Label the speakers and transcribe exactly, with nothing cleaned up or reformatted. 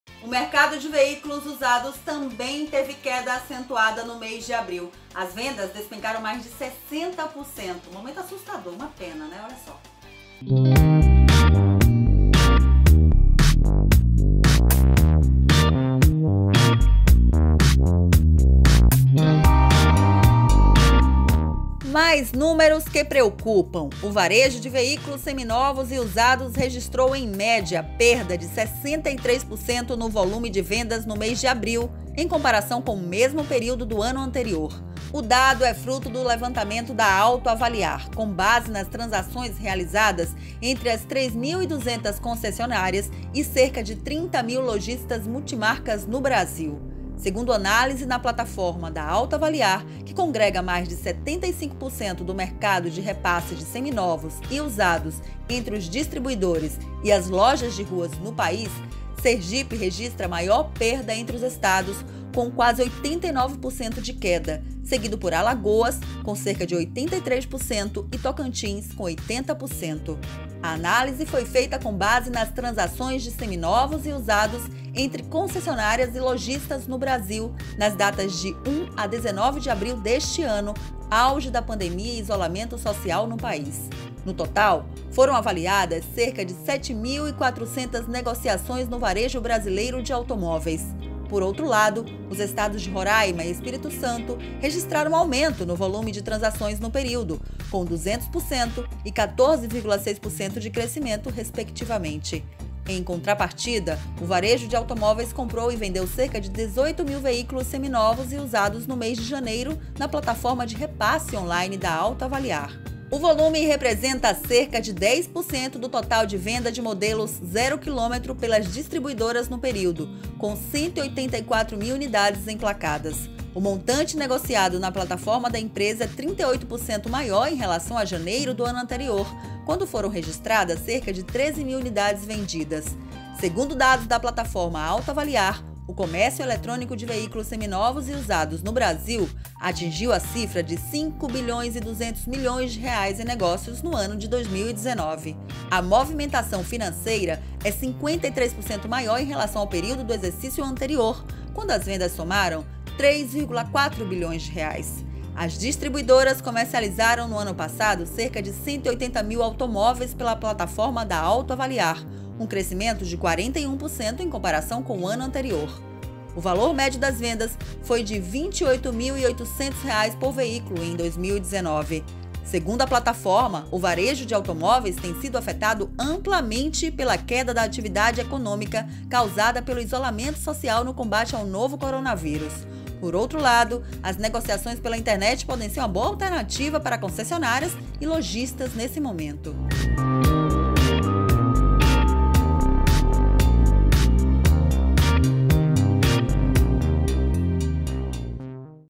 Speaker 1: O mercado de veículos usados também teve queda acentuada no mês de abril. As vendas despencaram mais de sessenta por cento. Um momento assustador, uma pena, né? Olha só. Mais números que preocupam. O varejo de veículos seminovos e usados registrou, em média, perda de sessenta e três por cento no volume de vendas no mês de abril, em comparação com o mesmo período do ano anterior. O dado é fruto do levantamento da Autoavaliar, com base nas transações realizadas entre as três mil e duzentas concessionárias e cerca de trinta mil lojistas multimarcas no Brasil. Segundo análise na plataforma da Autoavaliar, que congrega mais de setenta e cinco por cento do mercado de repasse de seminovos e usados entre os distribuidores e as lojas de ruas no país, Sergipe registra a maior perda entre os estados, com quase oitenta e nove por cento de queda, seguido por Alagoas, com cerca de oitenta e três por cento, e Tocantins, com oitenta por cento. A análise foi feita com base nas transações de seminovos e usados entre concessionárias e lojistas no Brasil, nas datas de um a dezenove de abril deste ano, auge da pandemia e isolamento social no país. No total, foram avaliadas cerca de sete mil e quatrocentas negociações no varejo brasileiro de automóveis. Por outro lado, os estados de Roraima e Espírito Santo registraram um aumento no volume de transações no período, com duzentos por cento e quatorze vírgula seis por cento de crescimento, respectivamente. Em contrapartida, o varejo de automóveis comprou e vendeu cerca de dezoito mil veículos seminovos e usados no mês de janeiro na plataforma de repasse online da Autoavaliar. O volume representa cerca de dez por cento do total de venda de modelos zero quilômetro pelas distribuidoras no período, com cento e oitenta e quatro mil unidades emplacadas. O montante negociado na plataforma da empresa é trinta e oito por cento maior em relação a janeiro do ano anterior, quando foram registradas cerca de treze mil unidades vendidas. Segundo dados da plataforma Autoavaliar, o comércio eletrônico de veículos seminovos e usados no Brasil atingiu a cifra de cinco bilhões e duzentos milhões de reais em negócios no ano de dois mil e dezenove. A movimentação financeira é cinquenta e três por cento maior em relação ao período do exercício anterior, quando as vendas somaram três vírgula quatro bilhões de reais. As distribuidoras comercializaram no ano passado cerca de cento e oitenta mil automóveis pela plataforma da Autoavaliar, um crescimento de quarenta e um por cento em comparação com o ano anterior. O valor médio das vendas foi de vinte e oito mil e oitocentos reais por veículo em dois mil e dezenove. Segundo a plataforma, o varejo de automóveis tem sido afetado amplamente pela queda da atividade econômica causada pelo isolamento social no combate ao novo coronavírus. Por outro lado, as negociações pela internet podem ser uma boa alternativa para concessionárias e lojistas nesse momento.